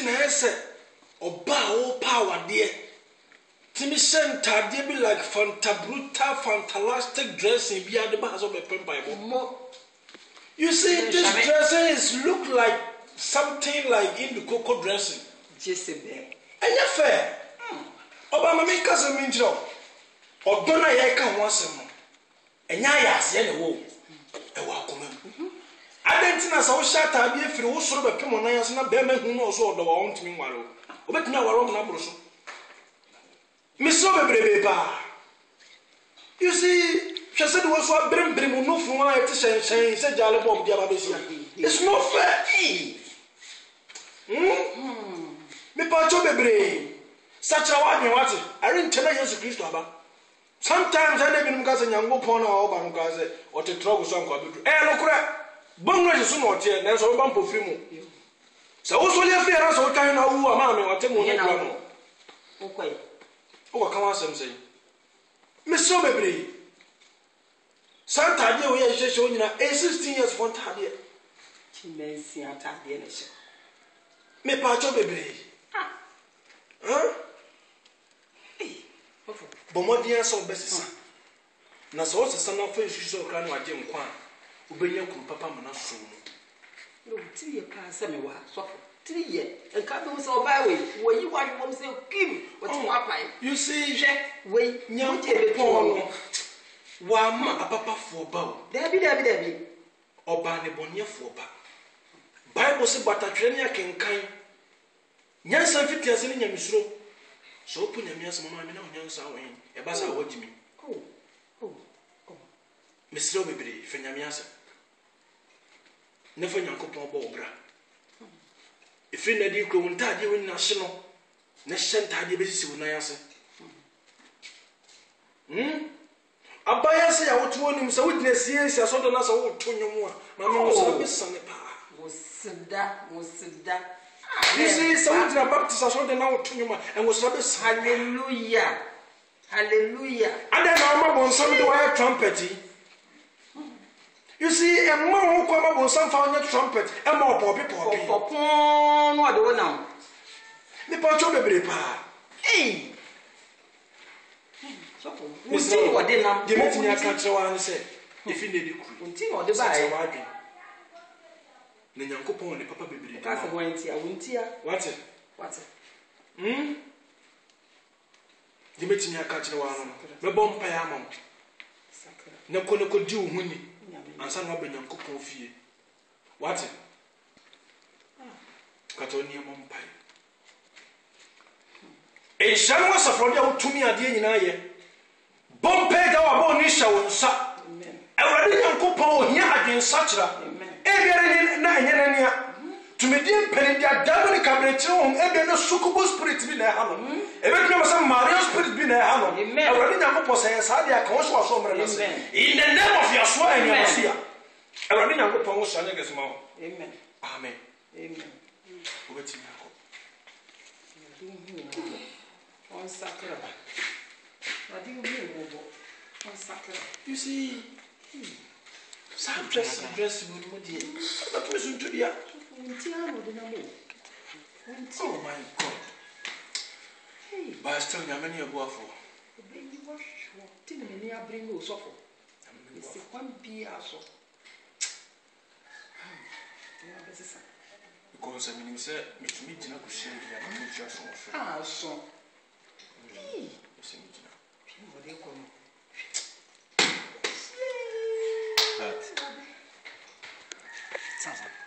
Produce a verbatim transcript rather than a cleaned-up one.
nti na ese oba o power de timi center de be like fanta brutal fantastic dressing bi ade ba so be pempa mo. You see, this dressing is look like something like in the cocoa dressing. Jezebel. And you fair. Obama me kasa me njiro. Odona ye ka ho asem. Enya ya ase ne wo. E wa akoma. Adentina sa wo shata bi efiri wo soro be pemo nan yaso na be ma hu no so odo wa won timi nwaro. Obetumi awaro mo na boro so. Me so bebrebe ba. You see, she said was so brim brim no fu wa eti shen shen se jale bob dia ba be si. It's not fair. Hmm. Me pa cho bebre. Sacha wa dwen wate. Are ntena Yesu Kristo aba. Sometimes I never because nyango pon na oba no kaze o te trogo so anko abedu. Eh no kura. Bonno Yesu no ote na so ba mpo firi mu. Se wo so le firi na so kan na wu ama me wate mu no kura no. Okay. O ka wa sem sei. Me so bebre. Santa de we ye hwehwe onyina sixteen years for tade. Chimensi atade na hye. Me pa cho bebre. Huh? Bomodia so besisa. Na so sesa na fa hwehwe so kra na waje nkwa. Obenya kum papa mana so mu. No tiye pa se me wa sofo. Tiye enka be so ba we wo yi wa wo se kim wo ti wa pai. You see, we nyam je be to wa ma papa fo ba o. Dabi dabi dabi. Oba ne bonye fo ba. Bible se batatwere ne akenkan. Nyansa fitiase ne nyamisuro. So opu nyamiasa mama me na nyansa wen. E ba sa wajimi. Oh. Oh. Oh. Mesiro bebre fe nyamiasa. Ne fa nyankopon bo obra. Ifri na di kro ntade won na hye no. Ne hye ntade be sisi wonan ase. Hmm? Abaya se ya wotu onim se wudina sie sia so do na se wotu nyom a. Mama wo so be sane pa. Musida, musida. You see, some Baptists are something now to you, and was rubbish. Hallelujah. Hallelujah. And then I'm on some do I trumpet. You see, a more who come up on some found your trumpet, and more poppy poppy. Popon, what do now? The punch of the brepa. Hey! We see what they now. The Martinia can't show and say, if you need it, continue or the buy. Na nyankopon ne papa bebere ka se wantia wontia what what hmm di metini aka kire wa no me bom pa ya mam sakra na kono ko di ohuni ansa na ba nyankopon fie what ka to ni mom pa e shan wa safro dia utumi ade nyina ye bom pa da wa bo ni hya wonsa amen awrade nyankopon ohia adwensa kira amen ebiare na anyana nia tumedi mpeni dia diamond cabinet home ebe no sukubo spirit bi na ha no ebe tuma sa mario spirit bi na ha no awrade nyankopon say sa dia ka wo so so mre na se in the name of Yeshua and Yeshua awrade nyankopon wo so anya gesima ho amen amen amen obeti nyako on sakra adi mo mo on sakra you see some dress dress with modi but me sun to dia untia no de na mo oh my god hey but still na many abuafo baby wash what tin me ni abring o sofo ese kwam bi aso ya besesa because I mean say me to me dina ko share ya ko twa so so ah so hey ese me dina pi mo de ko no that Sounds like